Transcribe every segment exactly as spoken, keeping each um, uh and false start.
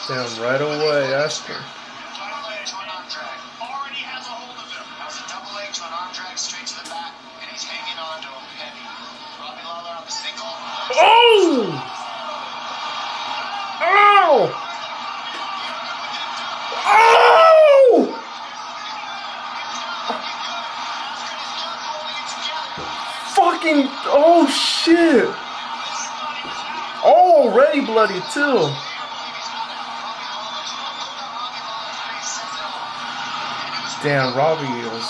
Damn, right away, Askren. Already has a hold of him. That was a double leg to an arm drag straight to the back, and he's hanging on to him heavy. Robbie Lawler on the single. Oh! Ow! Oh! Fucking, oh shit! Oh, already bloody too. Damn, Robbie was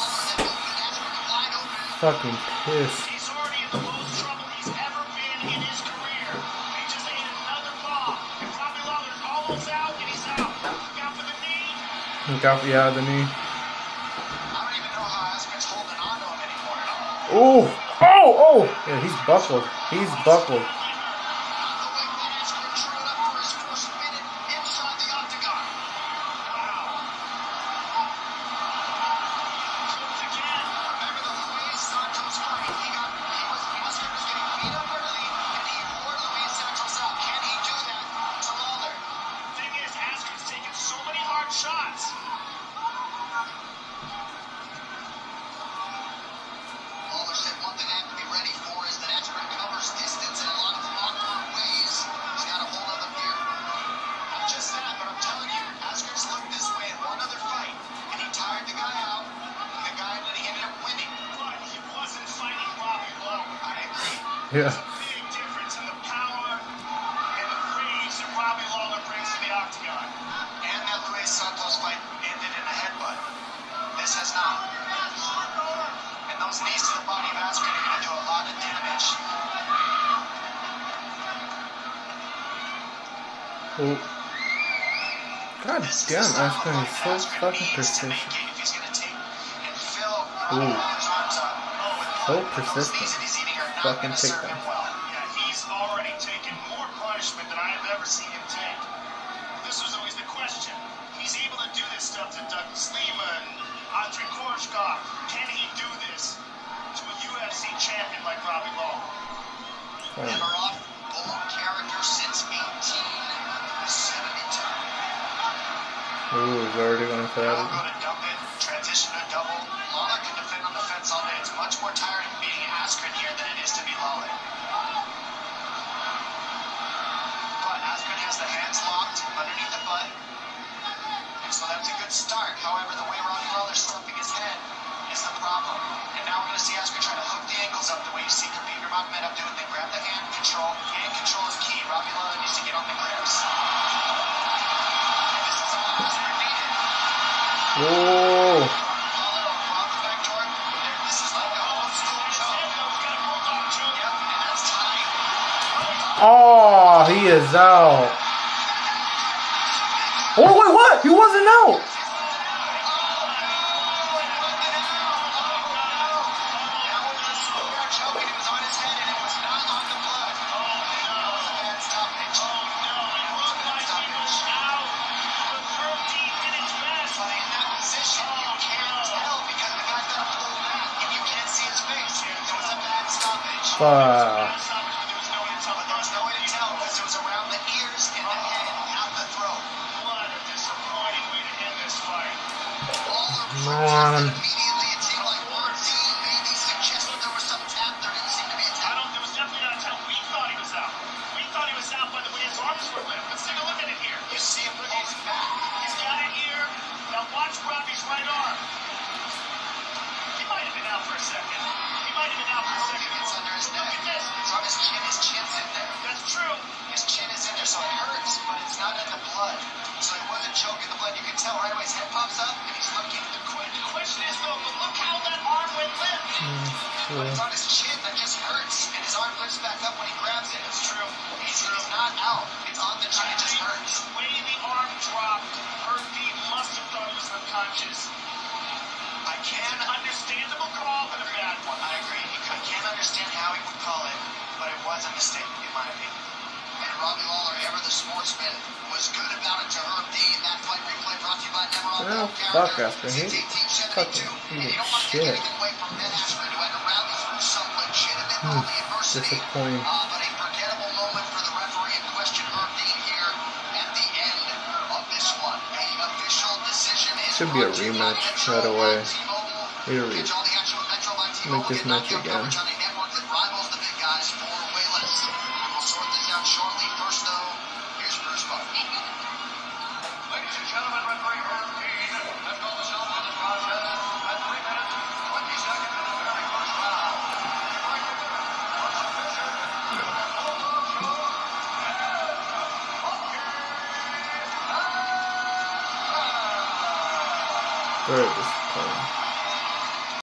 fucking pissed. He's already in the most trouble he's ever been in his career. He just ate another bomb. And Robbie Lawler's almost out, and he's out. Look out for the knee. Look out, yeah, the knee. I don't even know how Askren's holding on to him anymore at all. Oh, oh, oh! Yeah, he's buckled. He's buckled. Shots. Lawler said one thing I have to be ready for is that Askren covers distance in a lot of awkward ways. He's got a hold of him here. Not just that, but I'm telling you, Askren's looked this way in one other fight, and he tired the guy out. The guy that he ended up winning. But he wasn't fighting Robbie Lawler. I agree. Yeah. There's a big difference in the power and the rage that Robbie Lawler brings to the octagon. And that Luis Santos fight ended in a headbutt. This has not. And those knees to the body of Askren are going to do a lot of damage. Oh. God damn, Askren is so fucking persistent. Ooh. So persistent. Fucking take that. Yeah, he's already taken more punishment than I have ever seen him take. This was always the question. He's able to do this stuff to Douglas Lima and Andre Koreshkov. Can he do this to a U F C champion like Robbie Lawler? Never off, bold character since eighteen seventy-two. Ooh, he's already going for that. Now go to dump it, transition to double. Lawler can defend on the fence all day. It's much more tiring beating Askren here than it is to be Lawler. But Askren has the hands locked underneath the butt. And so that's a good start. However, the way Robbie Lawler's stuffing his head is the problem. And now we're going to see Askren try to hook the ankles up the way you see Khabib Nurmagomedov do it. They grab the hand control. Hand control is key. Robbie Lawler needs to get on the grips. And this is all Askren needed. Whoa. Lawler will block the back door. There, this is like the old school choke. Got a bulldog choke. Yep, and that's tight. Oh, he is out. Oh, wait, what? He wasn't out. Fuck. Man. Immediately, it seemed like Martin maybe suggested there was some tap. There didn't seem to be a tap. I don't, there was definitely not a tap. We thought he was out. We thought he was out by the way his arms were lifted. Let's take a look at it here. You see him pulling back. He's got it here. Now watch Robbie's right arm. He might have been out for a second. He might have been out for a second. It's under his neck. Look at this. It's on his chin. His chin's in there. That's true. His chin is in there, so it hurts, but it's not in the blood. So he wasn't choking the blood. You can tell right away his head pops up, and he's looking. The, qu the question is, though, but look how that arm went limp. Mm, When it's on his chin, that just hurts, and his arm lifts back up when he grabs it. It's true. He's, he's not out. It's on the chin. It just hurts. The way the arm dropped, Herb must have thought he was unconscious. I can understandable call, but a bad one. I agree. I can't understand how he would call it, but it was a mistake, in my opinion. And Robbie Lawler, ever the sportsman, was good about it to Herb Dean. That fight replay brought to you by Emerald. Oh, fuck Askren. He fucking he shit. Hmm, disappointing. Uh, but a forgettable moment for the referee in question, Herb Dean here at the end of Should be a rematch right away. Here we make this match again. Very disappointing.